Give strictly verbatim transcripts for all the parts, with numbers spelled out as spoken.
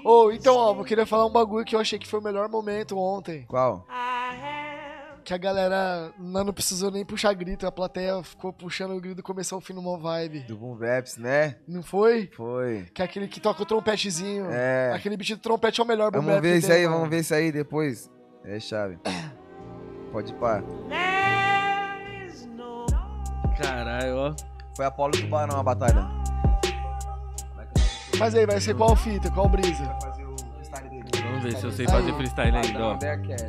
Ô, então, ó, eu queria falar um bagulho que eu achei que foi o melhor momento ontem. Qual? Que a galera não precisou nem puxar grito, a plateia ficou puxando o grito e começou o fim numa vibe. Do Boom Baps, né? Não foi? Foi. Que é aquele que toca o trompetezinho. É. Aquele beat do trompete é o melhor Boom Vamos Bap ver que isso tem, aí, mano. vamos ver isso aí depois. É chave. Pode ir pá. Caralho, ó. Foi Apolo e Tubarão a batalha. Mas aí, vai ser qual fita, qual brisa? Vai fazer o freestyle dele. Vamos ver se eu sei Aí. fazer freestyle ainda, ó.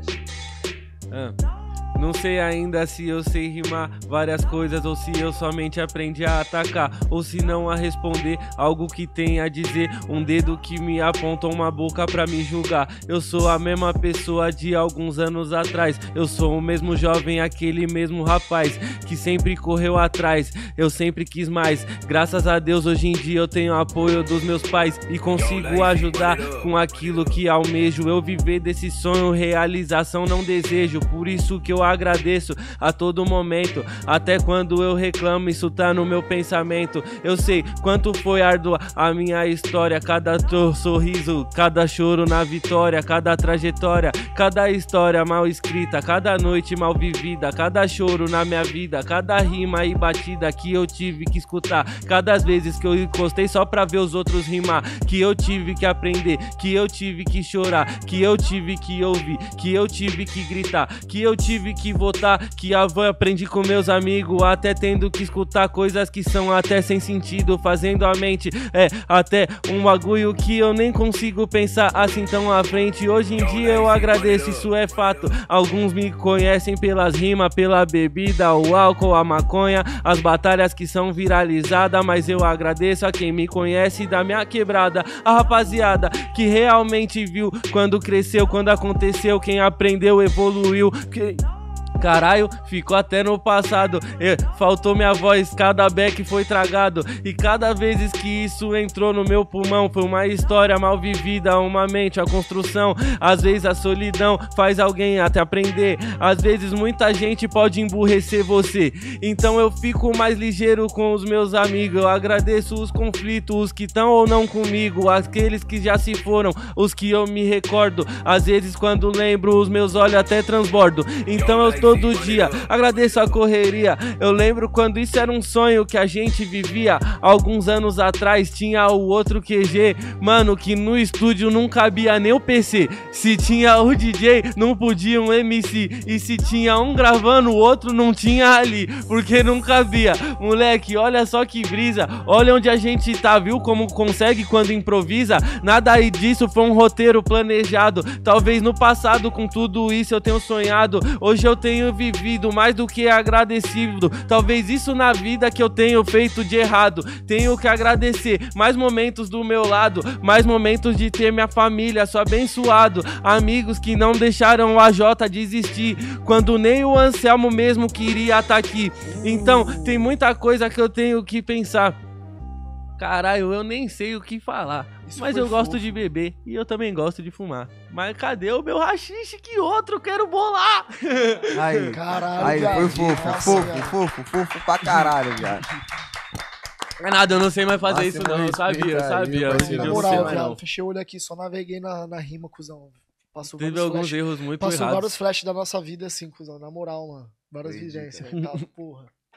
Ah. Não sei ainda se eu sei rimar várias coisas ou se eu somente aprendi a atacar, ou se não a responder algo que tem a dizer, um dedo que me aponta, uma boca pra me julgar. Eu sou a mesma pessoa de alguns anos atrás, eu sou o mesmo jovem, aquele mesmo rapaz que sempre correu atrás, eu sempre quis mais. Graças a Deus hoje em dia eu tenho apoio dos meus pais e consigo ajudar com aquilo que almejo. Eu viver desse sonho, realização não desejo, por isso que eu agradeço a todo momento, até quando eu reclamo, isso tá no meu pensamento. Eu sei quanto foi árdua a minha história, cada sorriso, cada choro na vitória, cada trajetória, cada história mal escrita, cada noite mal vivida, cada choro na minha vida, cada rima e batida que eu tive que escutar, cada vezes que eu encostei só pra ver os outros rimar, que eu tive que aprender, que eu tive que chorar, que eu tive que ouvir, que eu tive que gritar, que eu tive que votar, que a van aprendi com meus amigos, até tendo que escutar coisas que são até sem sentido, fazendo a mente é até um bagulho que eu nem consigo pensar assim tão à frente. Hoje em dia eu agradeço, isso é fato. Alguns me conhecem pelas rimas, pela bebida, o álcool, a maconha, as batalhas que são viralizadas, mas eu agradeço a quem me conhece da minha quebrada, a rapaziada que realmente viu quando cresceu, quando aconteceu, quem aprendeu evoluiu, que... Caralho, ficou até no passado. Eu, faltou minha voz, cada beck foi tragado. E cada vez que isso entrou no meu pulmão, foi uma história mal vivida, uma mente, a construção. Às vezes a solidão faz alguém até aprender. Às vezes muita gente pode emburrecer você. Então eu fico mais ligeiro com os meus amigos. Eu agradeço os conflitos, os que estão ou não comigo, aqueles que já se foram, os que eu me recordo. Às vezes quando lembro, os meus olhos até transbordam. Então eu tô todo dia, agradeço a correria. Eu lembro quando isso era um sonho que a gente vivia. Alguns anos atrás tinha o outro Q G, mano, que no estúdio não cabia nem o P C. Se tinha o D J, não podia um M C. E se tinha um gravando, o outro não tinha ali, porque não cabia. Moleque, olha só que brisa, olha onde a gente tá, viu como consegue quando improvisa. Nada aí disso foi um roteiro planejado. Talvez no passado com tudo isso eu tenho sonhado. Hoje eu tenho vivido mais do que agradecido. Talvez isso na vida que eu tenho feito de errado. Tenho que agradecer mais momentos do meu lado, mais momentos de ter minha família, sou abençoado. Amigos que não deixaram o A J desistir, quando nem o Anselmo mesmo queria estar aqui. Então tem muita coisa que eu tenho que pensar. Caralho, eu nem sei o que falar. Isso mas eu fofo. Gosto de beber e eu também gosto de fumar. Mas cadê o meu rachixe? Que outro quero bolar? Aí, caralho, aí viado. foi fofo, Nossa, fofo, viado. fofo, fofo pra caralho, viado. É nada, eu não sei mais fazer Nossa, isso não, eu sabia, eu aí, sabia. parceiro. Hoje em dia Na eu não moral, sei mais viado, não. fechei o olho aqui, só naveguei na, na rima, cuzão. Passou Teve vários alguns flash, erros muito Passou errados. vários flashes da nossa vida, assim, cuzão. Na moral, mano. Várias Entendi, vivências. Tá, porra.